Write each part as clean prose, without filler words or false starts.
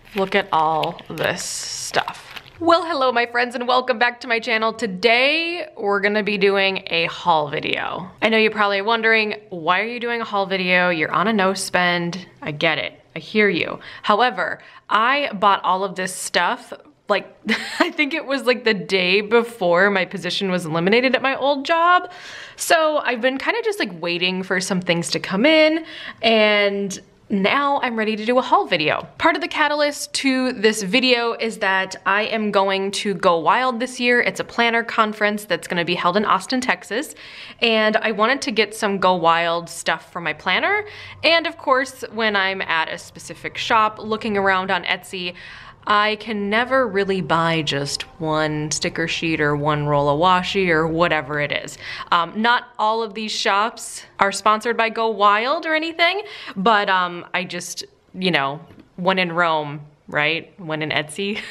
Look at all this stuff. Well, hello my friends and welcome back to my channel. Today, we're gonna be doing a haul video. I know you're probably wondering, why are you doing a haul video? You're on a no spend. I get it, I hear you. However, I bought all of this stuff like, I think it was like the day before my position was eliminated at my old job. So I've been kind of just like waiting for some things to come in, and now I'm ready to do a haul video. Part of the catalyst to this video is that I am going to Go Wild this year. It's a planner conference that's gonna be held in Austin, Texas. And I wanted to get some Go Wild stuff for my planner. And of course, when I'm at a specific shop looking around on Etsy, I can never really buy just one sticker sheet or one roll of washi or whatever it is. Not all of these shops are sponsored by Go Wild or anything, but I just, you know, when in Rome, right? When in Etsy,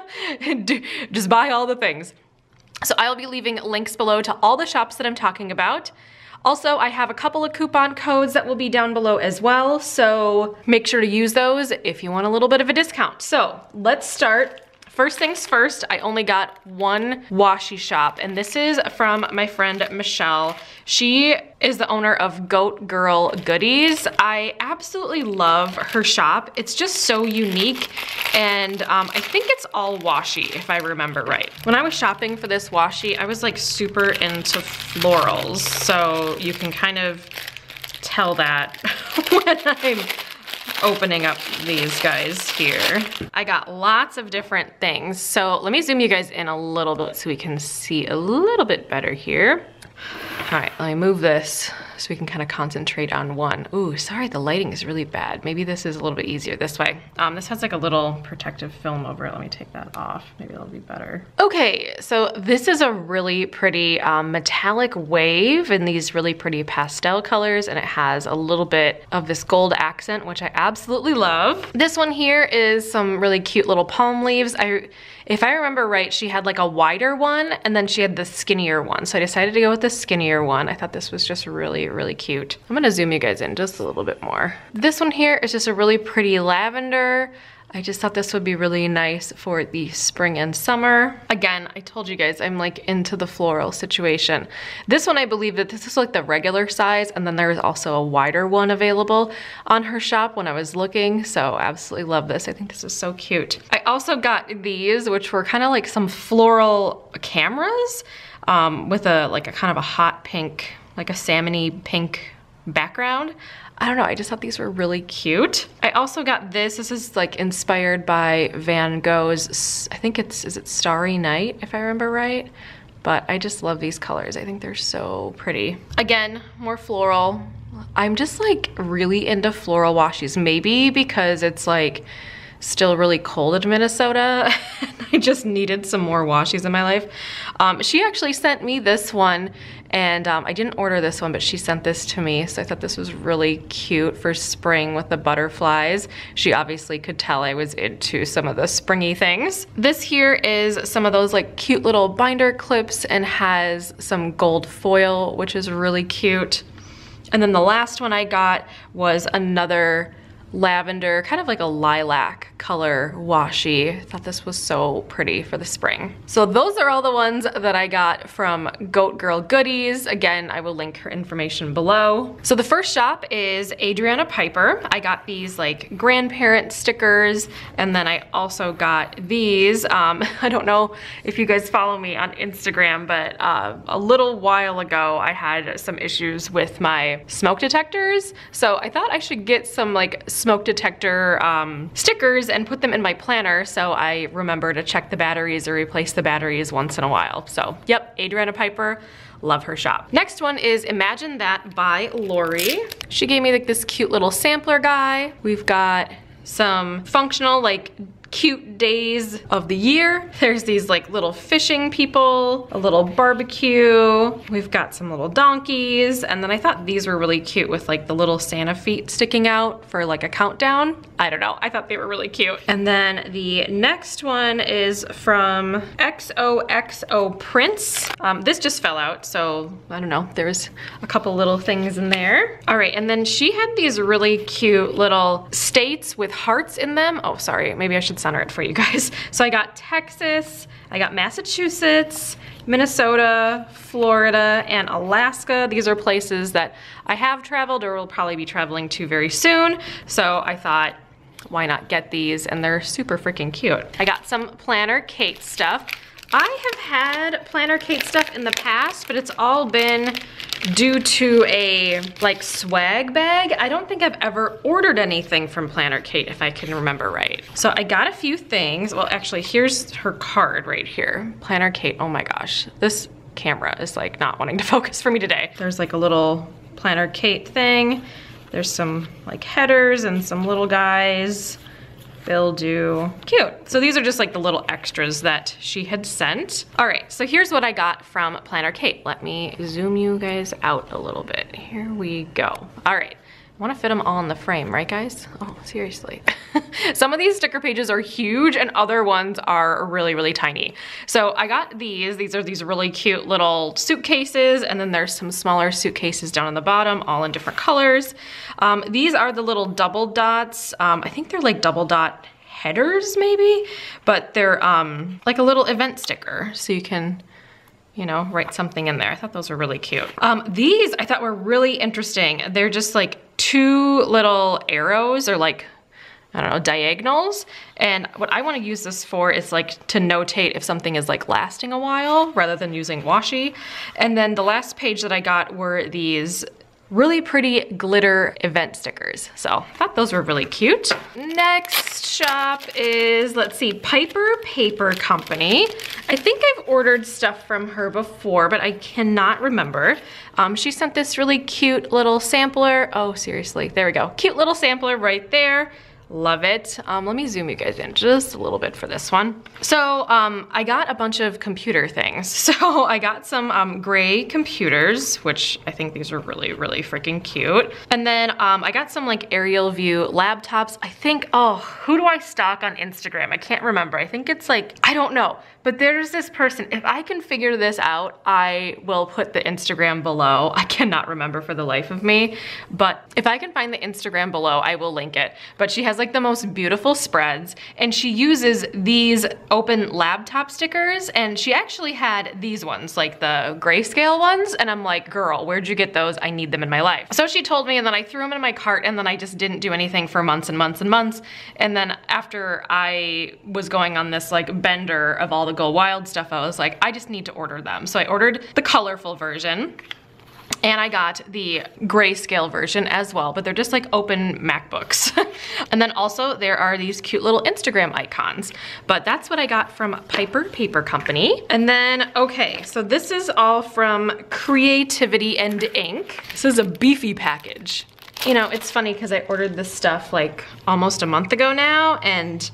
just buy all the things. So I'll be leaving links below to all the shops that I'm talking about. Also, I have a couple of coupon codes that will be down below as well, so make sure to use those if you want a little bit of a discount. So let's start. First things first, I only got one washi shop, and this is from my friend Michelle. She is the owner of Goat Girl Goodies. I absolutely love her shop. It's just so unique, and I think it's all washi, if I remember right. When I was shopping for this washi, I was like super into florals, so you can kind of tell that when I'm opening up these guys here. I got lots of different things. So let me zoom you guys in a little bit so we can see a little bit better here. All right, let me move this so we can kind of concentrate on one. Ooh, sorry, the lighting is really bad. Maybe this is a little bit easier this way. This has like a little protective film over it. Let me take that off. Maybe it'll be better. Okay, so this is a really pretty metallic wave in these really pretty pastel colors, and it has a little bit of this gold accent, which I absolutely love. This one here is some really cute little palm leaves. If I remember right, she had like a wider one, and then she had the skinnier one. So I decided to go with the skinnier one. I thought this was just really cute. I'm gonna zoom you guys in just a little bit more. This one here is just a really pretty lavender. I just thought this would be really nice for the spring and summer. Again, I told you guys I'm like into the floral situation. This one, I believe that this is like the regular size, and then there's also a wider one available on her shop when I was looking, so absolutely love this. I think this is so cute. I also got these, which were kind of like some floral cameras with a kind of a hot pink, like a salmon-y pink background. I don't know, I just thought these were really cute. I also got this. This is like inspired by Van Gogh's, I think is it Starry Night, if I remember right? But I just love these colors. I think they're so pretty. Again, more floral. I'm just like really into floral washis. Maybe because it's like still really cold in Minnesota. I just needed some more washies in my life. She actually sent me this one, and I didn't order this one, but she sent this to me, so I thought this was really cute for spring with the butterflies. She obviously could tell I was into some of the springy things. This here is some of those like cute little binder clips and has some gold foil, which is really cute. And then the last one I got was another lavender, kind of like a lilac color washi. I thought this was so pretty for the spring. So those are all the ones that I got from Goat Girl Goodies. Again, I will link her information below. So the first shop is Adriana Piper. I got these like grandparent stickers, and then I also got these. I don't know if you guys follow me on Instagram, but a little while ago I had some issues with my smoke detectors. So I thought I should get some like smoke detector stickers and put them in my planner, so I remember to check the batteries or replace the batteries once in a while. So yep, Adriana Piper, love her shop. Next one is Imagine That by Lori. She gave me like this cute little sampler guy. We've got some functional like cute days of the year. There's these like little fishing people, a little barbecue. We've got some little donkeys. And then I thought these were really cute with like the little Santa feet sticking out for like a countdown. I don't know, I thought they were really cute. And then the next one is from XOXO Prince. This just fell out, so I don't know, there's a couple little things in there. All right, and then she had these really cute little states with hearts in them. Oh, sorry, maybe I should center it for you guys. So I got Texas, I got Massachusetts, Minnesota, Florida, and Alaska. These are places that I have traveled or will probably be traveling to very soon. So I thought, why not get these? And they're super freaking cute. I got some Planner Kate stuff. I have had Planner Kate stuff in the past, but it's all been due to a like swag bag. I don't think I've ever ordered anything from Planner Kate, if I can remember right. So I got a few things. Well, actually, here's her card right here. Planner Kate, oh my gosh. This camera is like not wanting to focus for me today. There's like a little Planner Kate thing. There's some like headers and some little guys. They'll do cute. So these are just like the little extras that she had sent. All right, so here's what I got from Planner Kate. Let me zoom you guys out a little bit. Here we go. All right, I wanna fit them all in the frame, right guys? Oh, seriously. Some of these sticker pages are huge and other ones are really, really tiny. So I got these are these really cute little suitcases, and then there's some smaller suitcases down on the bottom, all in different colors. These are the little double dots. I think they're like double dot headers maybe, but they're like a little event sticker. So you can, you know, write something in there. I thought those were really cute. These I thought were really interesting. They're just like two little arrows or like, I don't know, diagonals. And what I want to use this for is like to notate if something is like lasting a while rather than using washi. And then the last page that I got were these really pretty glitter event stickers. So I thought those were really cute. Next shop is, let's see, Piper Paper Company. I think I've ordered stuff from her before, but I cannot remember. She sent this really cute little sampler. Oh, seriously, there we go. Cute little sampler right there. Love it. Let me zoom you guys in just a little bit for this one. So I got a bunch of computer things. So I got some gray computers, which I think these are really, really freaking cute. And then I got some like aerial view laptops. I think, oh, who do I stalk on Instagram? I can't remember. I think it's like, I don't know. But there's this person, if I can figure this out, I will put the Instagram below. I cannot remember for the life of me. But if I can find the Instagram below, I will link it. But she has like the most beautiful spreads, and she uses these open laptop stickers, and she actually had these ones, like the grayscale ones, and I'm like, girl, where'd you get those? I need them in my life. So she told me, and then I threw them in my cart, and then I just didn't do anything for months and months and months. And then after I was going on this like bender of all the Go Wild stuff, I was like, I just need to order them. So I ordered the colorful version. And I got the grayscale version as well, but they're just like open MacBooks. And then also there are these cute little Instagram icons, but that's what I got from Piper Paper Company. And then, okay, so this is all from Creativity and Ink. This is a beefy package. You know, it's funny because I ordered this stuff like almost a month ago now, and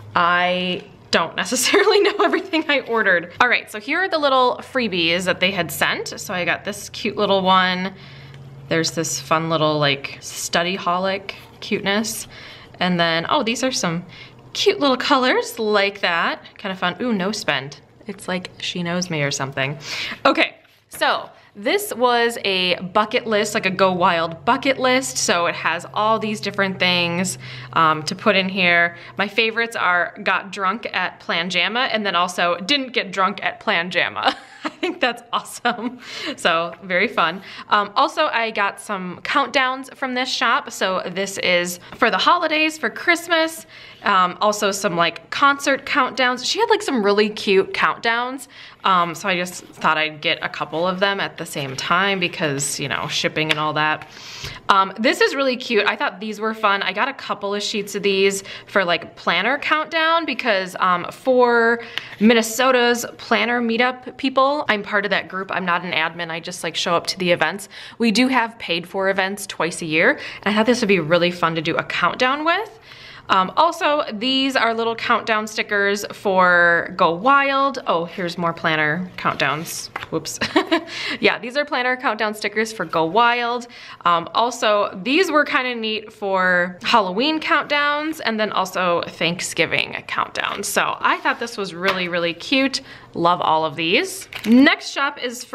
I don't necessarily know everything I ordered. All right, so here are the little freebies that they had sent. So I got this cute little one. There's this fun little like study-holic cuteness. And then, oh, these are some cute little colors like that. Kind of fun. Ooh, no spend. It's like she knows me or something. Okay, so this was a bucket list, like a Go Wild bucket list. So it has all these different things to put in here. My favorites are got drunk at Planjama, and then also didn't get drunk at Planjama. I think that's awesome. So very fun. Also, I got some countdowns from this shop. So this is for the holidays, for Christmas. Also some like concert countdowns. She had like some really cute countdowns. So I just thought I'd get a couple of them at the same time because, you know, shipping and all that. This is really cute. I thought these were fun. I got a couple of sheets of these for like planner countdown because for Minnesota's planner meetup people, I'm part of that group. I'm not an admin. I just like show up to the events. We do have paid for events twice a year, and I thought this would be really fun to do a countdown with. Also, these are little countdown stickers for Go Wild. Oh, here's more planner countdowns. Whoops. Yeah, these are planner countdown stickers for Go Wild. Also, these were kind of neat for Halloween countdowns and then also Thanksgiving countdowns. So I thought this was really, really cute. Love all of these. Next shop is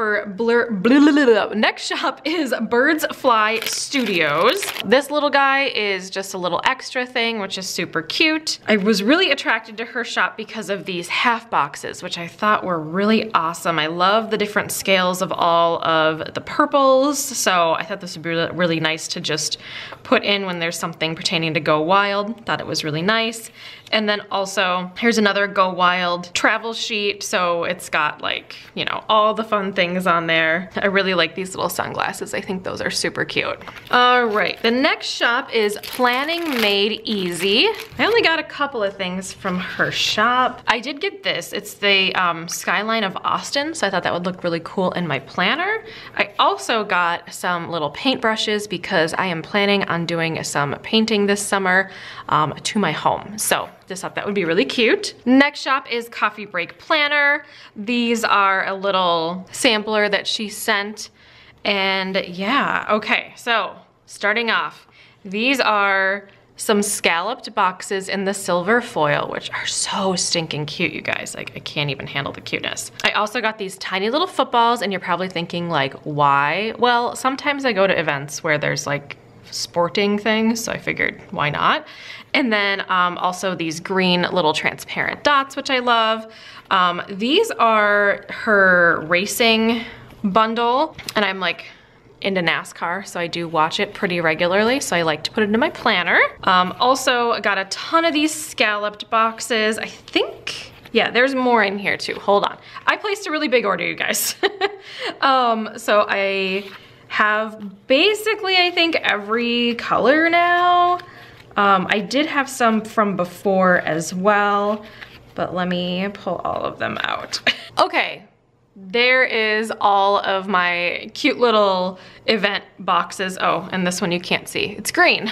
Next shop is Birds Fly Studios. This little guy is just a little extra thing, which is super cute. I was really attracted to her shop because of these half boxes, which I thought were really awesome. I love the different scales of all of the purples, so I thought this would be really nice to just put in when there's something pertaining to Go Wild. Thought it was really nice. And then also, here's another Go Wild travel sheet. So it's got like, you know, all the fun things on there. I really like these little sunglasses. I think those are super cute. All right, the next shop is Planning Made Easy. I only got a couple of things from her shop. I did get this. It's the skyline of Austin. So I thought that would look really cool in my planner. I also got some little paintbrushes because I am planning on doing some painting this summer to my home. So just thought that would be really cute. Next shop is Coffee Break Planner. These are a little sampler that she sent. And yeah, okay, so starting off, these are some scalloped boxes in the silver foil, which are so stinking cute, you guys. Like, I can't even handle the cuteness. I also got these tiny little footballs, and you're probably thinking like, why? Well, sometimes I go to events where there's like sporting things, so I figured why not? And then also these green little transparent dots, which I love. These are her racing bundle, and I'm like into NASCAR, so I do watch it pretty regularly, so I like to put it into my planner. Also, I got a ton of these scalloped boxes. I think, yeah, there's more in here too. Hold on. I placed a really big order, you guys. So I have basically, I think, every color now. I did have some from before as well, but let me pull all of them out. Okay, there is all of my cute little event boxes. Oh, and this one you can't see, it's green.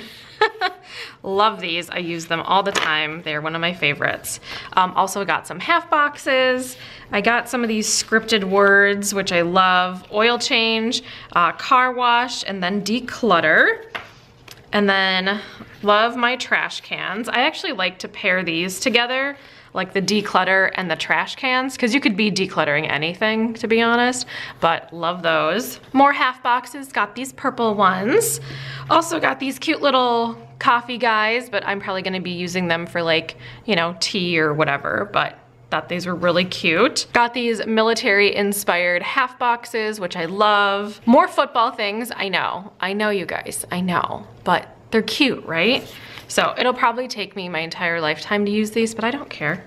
Love these, I use them all the time. They're one of my favorites. Also got some half boxes. I got some of these scripted words, which I love. Oil change, car wash, and then declutter. And then love my trash cans. I actually like to pair these together, like the declutter and the trash cans, because you could be decluttering anything, to be honest, but love those. More half boxes, got these purple ones. Also got these cute little coffee guys, but I'm probably gonna be using them for like, you know, tea or whatever, but thought these were really cute. Got these military inspired half boxes, which I love. More football things, I know you guys, I know, but they're cute, right? So it'll probably take me my entire lifetime to use these, but I don't care.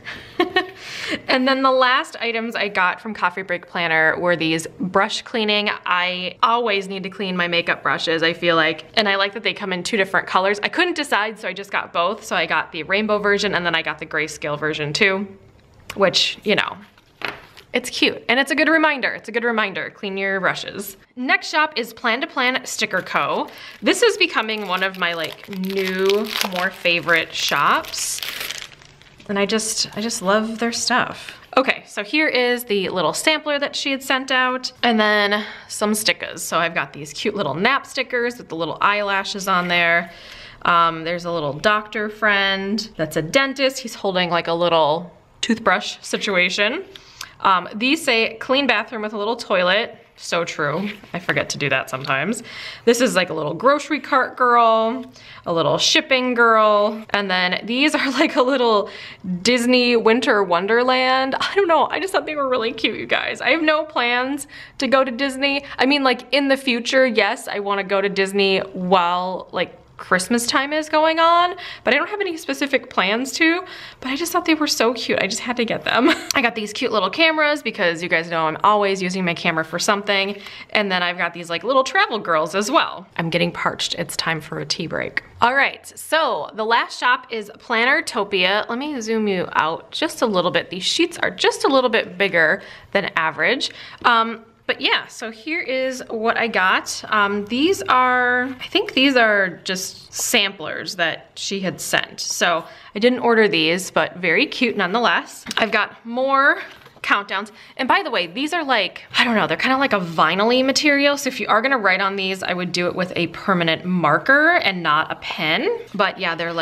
And then the last items I got from Coffee Break Planner were these brush cleaning. I always need to clean my makeup brushes, I feel like, and I like that they come in 2 different colors. I couldn't decide, so I just got both. So I got the rainbow version and then I got the grayscale version too, which, you know, it's cute and it's a good reminder. It's a good reminder, clean your brushes. Next shop is Plan to Plan Sticker Co. This is becoming one of my like new, more favorite shops. And I just love their stuff. Okay, so here is the little sampler that she had sent out, and then some stickers. So I've got these cute little nap stickers with the little eyelashes on there. There's a little doctor friend that's a dentist. He's holding like a little toothbrush situation. These say clean bathroom with a little toilet. So true. I forget to do that sometimes. This is like a little grocery cart girl, a little shipping girl, and then these are like a little Disney Winter Wonderland. I don't know, I just thought they were really cute, you guys. I have no plans to go to Disney. I mean, like in the future, yes, I wanna go to Disney while like Christmas time is going on, but I don't have any specific plans to, but I just thought they were so cute. I just had to get them. I got these cute little cameras because you guys know I'm always using my camera for something. And then I've got these like little travel girls as well. I'm getting parched. It's time for a tea break. All right, so the last shop is Plannertopia. Let me zoom you out just a little bit. These sheets are just a little bit bigger than average. But yeah, so here is what I got. These are, I think these are just samplers that she had sent. So I didn't order these, but very cute nonetheless. I've got more countdowns. And by the way, these are like, I don't know, they're kind of like a vinyl-y material. So if you are gonna write on these, I would do it with a permanent marker and not a pen. But yeah, they're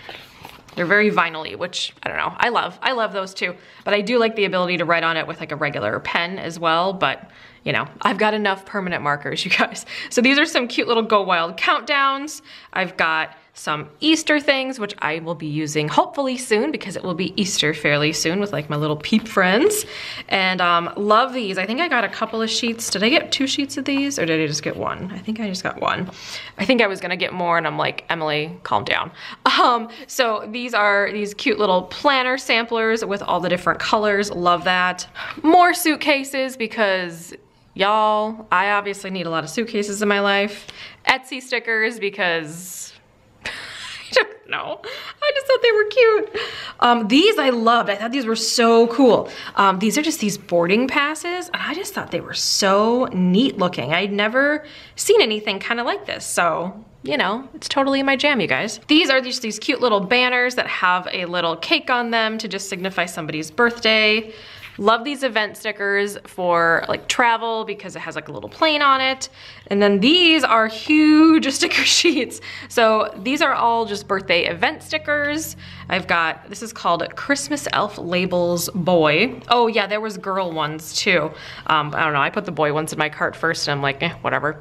very vinyl-y, which I don't know, I love those too. But I do like the ability to write on it with like a regular pen as well. But you know, I've got enough permanent markers, you guys. So these are some cute little Go Wild countdowns. I've got some Easter things, which I will be using hopefully soon because it will be Easter fairly soon with like my little peep friends. And love these. I think I got a couple of sheets. Did I get 2 sheets of these or did I just get 1? I think I just got 1. I think I was gonna get more and I'm like, Emily, calm down. So these are these cute little planner samplers with all the different colors. Love that. More suitcases because y'all, I obviously need a lot of suitcases in my life. Etsy stickers because I don't know. I just thought they were cute. These I loved. I thought these were so cool. These are just these boarding passes and I just thought they were so neat looking. I'd never seen anything kind of like this. So, you know, it's totally my jam, you guys. These are just these cute little banners that have a little cake on them to just signify somebody's birthday. Love these event stickers for like travel because it has like a little plane on it. And then these are huge sticker sheets. So these are all just birthday event stickers. I've got, this is called Christmas Elf Labels Boy. Oh yeah, there was girl ones too. I don't know, I put the boy ones in my cart first and I'm like, whatever.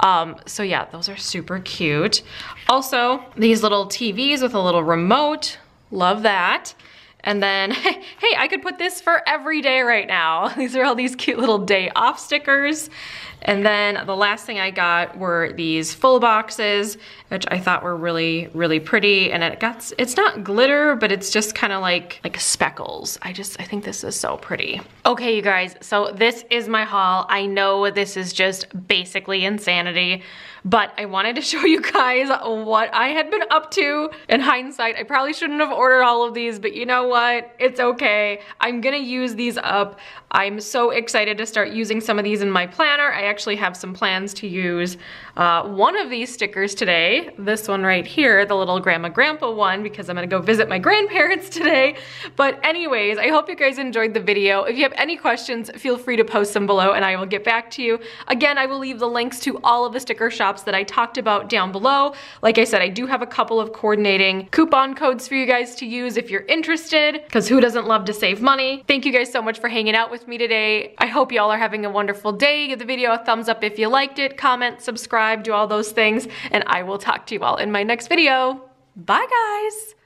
So yeah, those are super cute. Also, these little TVs with a little remote. Love that. And then, hey, I could put this for every day right now. These are all these cute little day off stickers. And then the last thing I got were these full boxes, which I thought were really, really pretty. And it's not glitter, but it's just kind of like speckles. I think this is so pretty. Okay, you guys, so this is my haul. I know this is just basically insanity, but I wanted to show you guys what I had been up to. In hindsight, I probably shouldn't have ordered all of these, but you know what? It's okay. I'm gonna use these up. I'm so excited to start using some of these in my planner. I actually have some plans to use one of these stickers today. This one right here, the little grandma grandpa one, because I'm gonna go visit my grandparents today. But anyways, I hope you guys enjoyed the video. If you have any questions, feel free to post them below and I will get back to you. Again, I will leave the links to all of the sticker shops that I talked about down below. Like I said, I do have a couple of coordinating coupon codes for you guys to use if you're interested, because who doesn't love to save money? Thank you guys so much for hanging out with me today. I hope y'all are having a wonderful day. Give the video a thumbs up if you liked it, comment, subscribe, do all those things, and I will talk to you all in my next video. Bye guys!